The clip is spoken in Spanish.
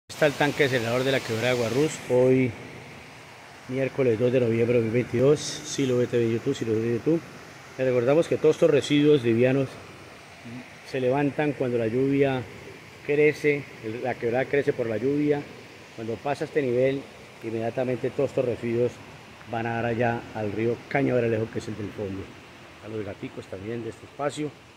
Está el tanque desalador de la quebrada de Guarrús, hoy miércoles 2 de noviembre de 2022, Silo BTV YouTube, Silo de YouTube. Les recordamos que todos estos residuos livianos se levantan cuando la lluvia crece, la quebrada crece por la lluvia. Cuando pasa este nivel, inmediatamente todos estos residuos van a dar allá al río Cañaveralejo, que es el del fondo. A los gaticos también de este espacio.